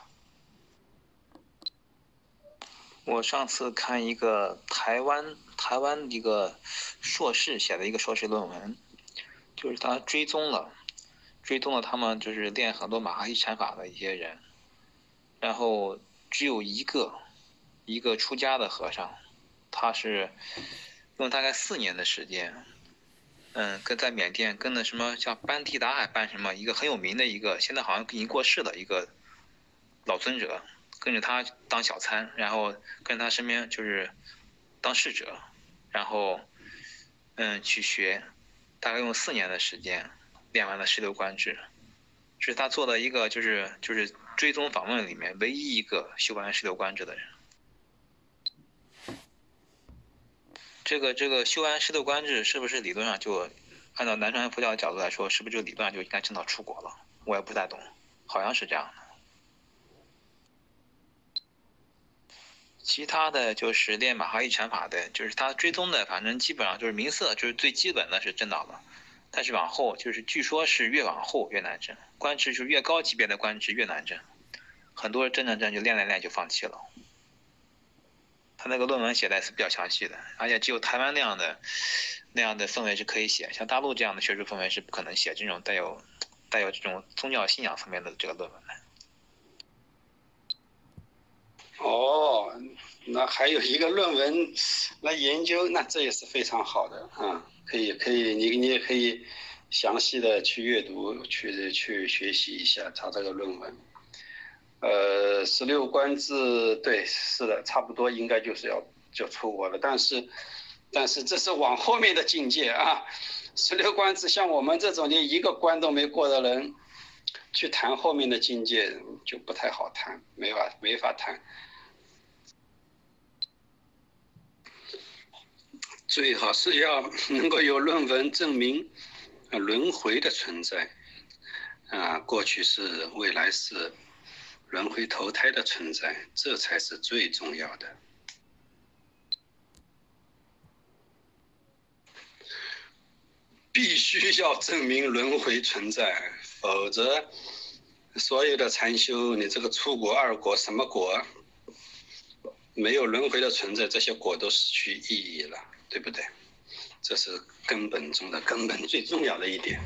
我上次看一个台湾一个硕士写的一个硕士论文，就是他追踪了他们就是练很多马哈希禅法的一些人。然后只有一个出家的和尚，他是用大概4年的时间，在缅甸跟那什么叫班迪达还办什么一个很有名的一个，现在好像已经过世的一个老尊者，跟着他当小参，然后跟他身边就是当侍者，然后去学，大概用4年的时间练完了16观制。是他做的一个就是追踪访问里面唯一一个修完16观制的人。这个修完16观制是不是理论上就按照南传佛教的角度来说，是不是就理论上就应该正道出国了？我也不太懂，好像是这样的。其他的就是练马哈希禅法的，就是他追踪的，反正基本上就是名色，就是最基本的是正道了。但是往后就是据说是越往后越难证，观制就是越高级别的观制越难证，很多真正就练就放弃了。他那个论文写的是比较详细的，而且只有台湾那样的氛围是可以写，像大陆这样的学术氛围是不可能写这种带有这种宗教信仰层面的这个论文的。 哦，那还有一个论文来研究，那这也是非常好的啊，可以，你也可以详细的去阅读，去学习一下他这个论文。16观制，对，是的，差不多应该就出国了，但是这是往后面的境界啊。16观制，像我们这种连一个关都没过的人，去谈后面的境界就不太好谈，没法谈。最好是要能够有论文证明轮回的存在，过去是，未来是，轮回投胎的存在，这才是最重要的。必须要证明轮回存在，否则所有的禅修，你这个初果、2果什么果，没有轮回的存在，这些果都失去意义了，对不对？这是根本中的根本，最重要的一点。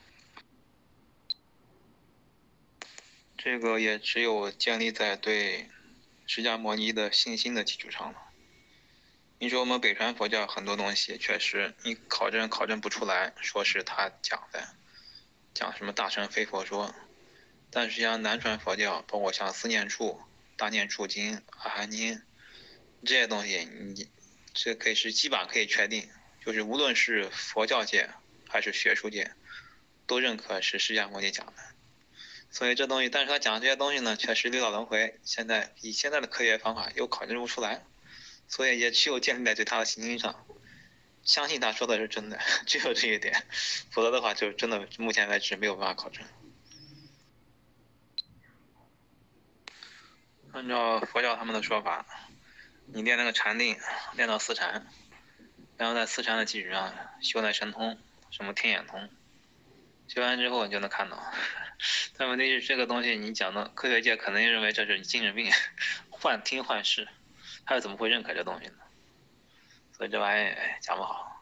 这个也只有建立在对释迦牟尼的信心的基础上了。你说我们北传佛教很多东西确实你考证不出来，说是他讲什么大乘非佛说，但是像南传佛教，包括像四念处、大念处经、阿含经这些东西，你这基本上可以确定，就是无论是佛教界还是学术界， 都认可是释迦牟尼讲的。所以这东西，但是他讲的这些东西呢，确实六道轮回，以现在的科学方法又考证不出来，所以也只有建立在对他的信心上，相信他说的是真的，只有这一点，否则的话就真的目前为止没有办法考证。按照佛教他们的说法，你练那个禅定，练到四禅，然后在四禅的基础上修那神通，什么天眼通，修完之后你就能看到。但问题是这个东西你讲的科学界可能认为这是精神病，幻听幻视，他又怎么会认可这东西呢？所以这玩意讲不好。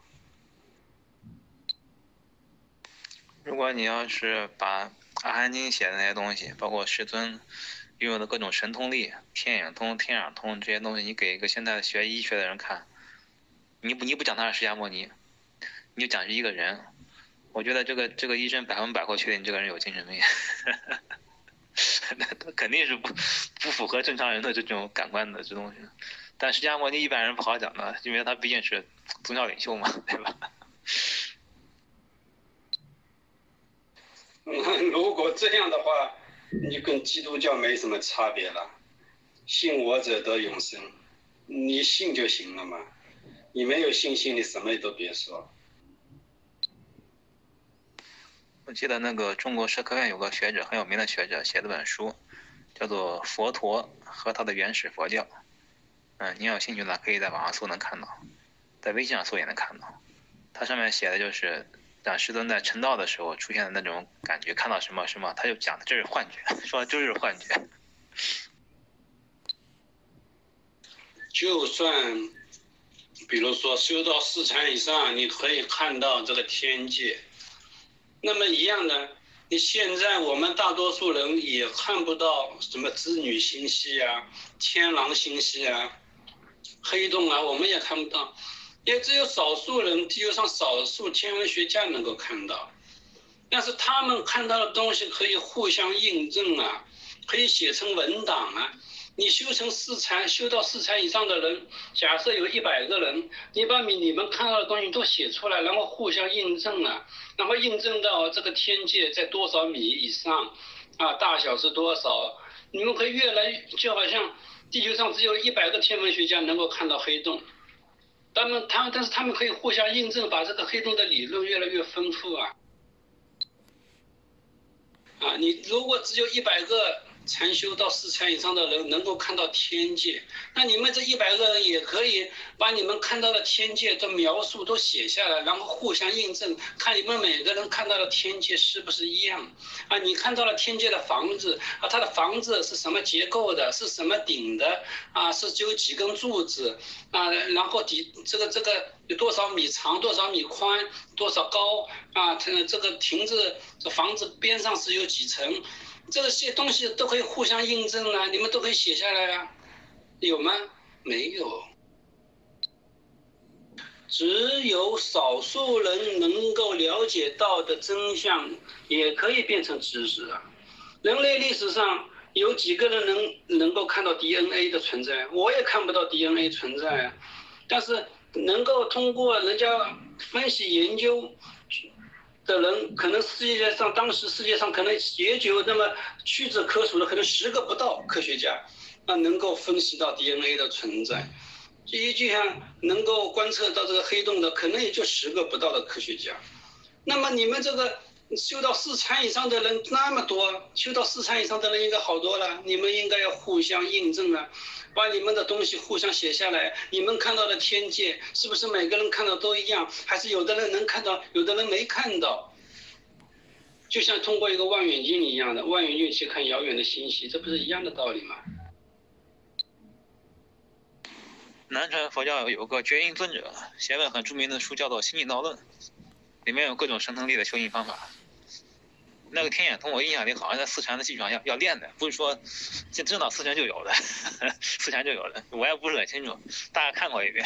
如果你要是把《阿含经》写的那些东西，包括世尊运用的各种神通力、天眼通、天眼通这些东西，你给一个现在学医学的人看，你不讲他是释迦牟尼，你就讲是一个人，我觉得这个医生100%会确定这个人有精神病，那他肯定是不符合正常人的这种感官的这东西。但释迦牟尼一般人不好讲的，因为他毕竟是宗教领袖嘛，对吧？ 如果这样的话，你跟基督教没什么差别了。信我者得永生，你信就行了嘛。你没有信心，你什么都别说。 我记得那个中国社科院有个学者，很有名的学者写了本书，叫做《佛陀和他的原始佛教》。你要有兴趣呢，可以在网上搜能看到，在微信上搜也能看到。它上面写的就是让师尊在成道的时候出现的那种感觉，看到什么什么，他就讲的这是幻觉，说就是幻觉。 就算比如说修到4禅以上，你可以看到这个天界，那么一样的，你现在我们大多数人也看不到什么织女星系啊、天狼星系啊、黑洞啊，我们也看不到，也只有少数人，地球上少数天文学家能够看到。但是他们看到的东西可以互相印证啊，可以写成文档啊。你修到4禅以上的人，假设有100个人，你把你们看到的东西都写出来，然后互相印证啊，然后印证到这个天界在多少米以上啊，大小是多少，你们可以越来就好像地球上只有100个天文学家能够看到黑洞，但是他们可以互相印证，把这个黑洞的理论越来越丰富啊。你如果只有100个禅修到4禅以上的人能够看到天界，那你们这100个人也可以把你们看到的天界的描述都写下来，然后互相印证，看你们每个人看到的天界是不是一样啊？你看到了天界的房子啊，它的房子是什么结构的，是什么顶的啊？是只有几根柱子啊？然后这个有多少米长，多少米宽，多少高啊？这个亭子这房子边上是有几层？这些东西都可以互相印证啊，你们都可以写下来啊，有吗？没有，只有少数人能够了解到的真相，也可以变成知识啊。人类历史上有几个人能够看到 DNA 的存在？我也看不到 DNA 存在啊，但是能够通过人家分析研究的人，可能当时世界上可能也就那么屈指可数的，可能10个不到科学家，能够分析到 DNA 的存在。就像能够观测到这个黑洞的，可能也就10个不到的科学家。那么你们这个修到4禅以上的人那么多，修到4禅以上的人应该好多了，你们应该要互相印证啊。把你们的东西互相写下来，你们看到的天界是不是每个人看到都一样，还是有的人能看到，有的人没看到？就像通过一个望远镜一样的，望远镜去看遥远的星系，这不是一样的道理吗？ 南传佛教有个觉音尊者写本很著名的书，叫做《心经道论》，里面有各种神通力的修行方法。那个天眼通，我印象里好像在4禅的基础上要练的，不是说正到4禅就有的，4禅就有的，我也不是很清楚，大概看过一遍。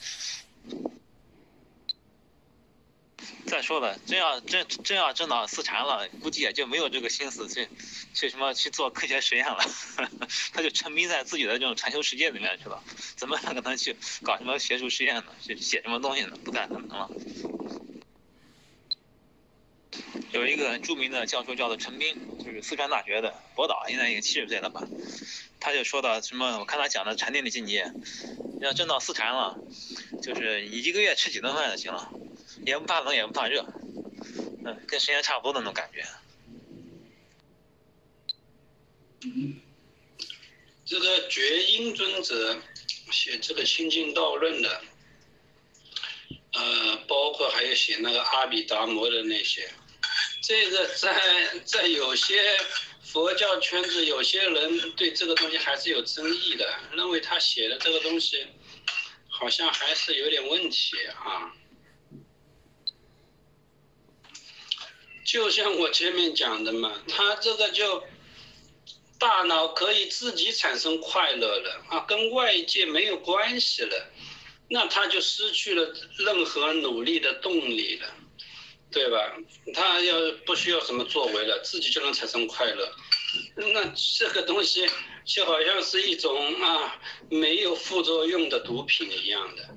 再说了，真要证到4禅了，估计也就没有这个心思去做科学实验了，他就沉迷在自己的这种禅修世界里面去了，怎么可能去搞什么学术实验呢？去写什么东西呢？不太可能了。 有一个很著名的教授叫做陈斌，就是四川大学的博导，现在已经70岁了吧。他就说到什么，我看他讲的禅定的境界，要真到四禅了，就是你1个月吃几顿饭就行了，也不怕冷也不怕热，跟神仙差不多的那种感觉。 这个觉音尊者写这个清净道论的，包括还有写那个阿毗达摩的那些，这个在有些佛教圈子，有些人对这个东西还是有争议的，认为他写的这个东西好像还是有点问题啊。就像我前面讲的嘛，他这个就大脑可以自己产生快乐了啊，跟外界没有关系了，那他就失去了任何努力的动力了，对吧？他要不需要什么作为了，自己就能产生快乐。那这个东西就好像是一种没有副作用的毒品一样的。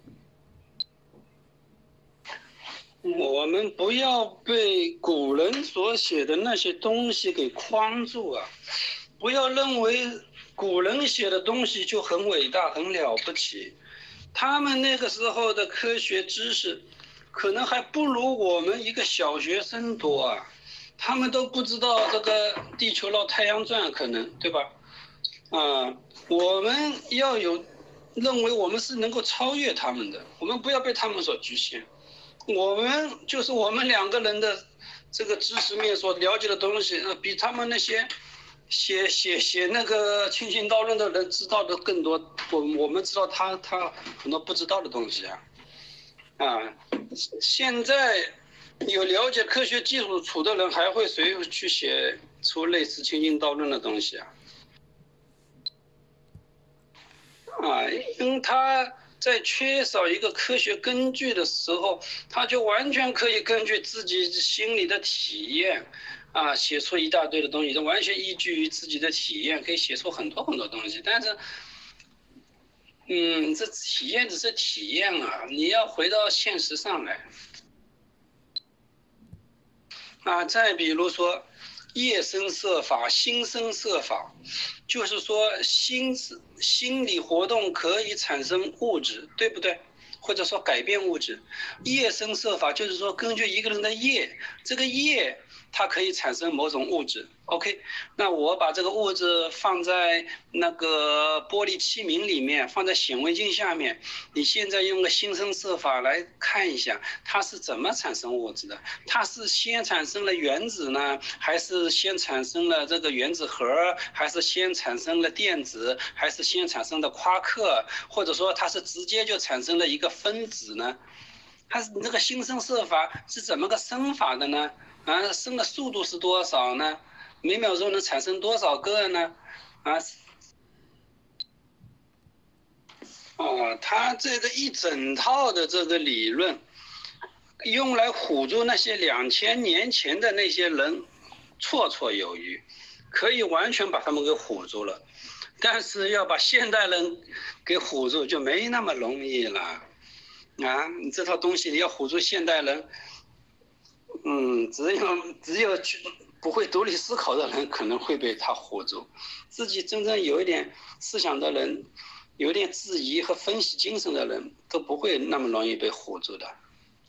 我们不要被古人所写的那些东西给框住啊！不要认为古人写的东西就很伟大、很了不起，他们那个时候的科学知识，可能还不如我们一个小学生多啊！他们都不知道这个地球绕太阳转，可能对吧？我们要认为我们是能够超越他们的，我们不要被他们所局限。我们就是我们2个人的这个知识面所了解的东西，比他们那些写那个清净道论的人知道的更多。我们知道他很多不知道的东西现在有了解科学基础的人，还会谁去写出类似清净道论的东西因为他在缺少一个科学根据的时候，他就完全可以根据自己心里的体验写出一大堆的东西，完全依据于自己的体验，可以写出很多很多东西。但是这体验只是体验你要回到现实上来再比如说业生色法、心生色法，就是说心理活动可以产生物质，对不对？或者说改变物质。业生色法就是说根据一个人的业，这个业它可以产生某种物质。OK， 那我把这个物质放在那个玻璃器皿里面，放在显微镜下面，你现在用个心生色法来看一下，它是怎么产生物质的？它是先产生了原子呢，还是先产生了这个原子核，还是先产生了电子，还是先产生的夸克，或者说它是直接就产生了一个分子呢？它是这个心生色法是怎么个生法的呢？生的速度是多少呢？每秒钟能产生多少个呢？他这个一整套的这个理论，用来唬住那些2000年前的那些人，绰绰有余，可以完全把他们给唬住了。但是要把现代人给唬住就没那么容易了。你这套东西你要唬住现代人，只有不会独立思考的人可能会被他唬住，自己真正有一点思想的人，有点质疑和分析精神的人都不会那么容易被唬住的。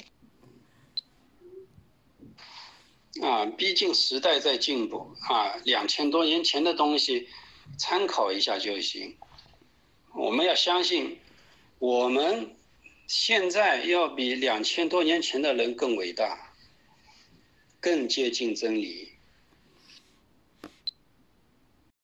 毕竟时代在进步2000多年前的东西参考一下就行。我们要相信，我们现在要比2000多年前的人更伟大，更接近真理。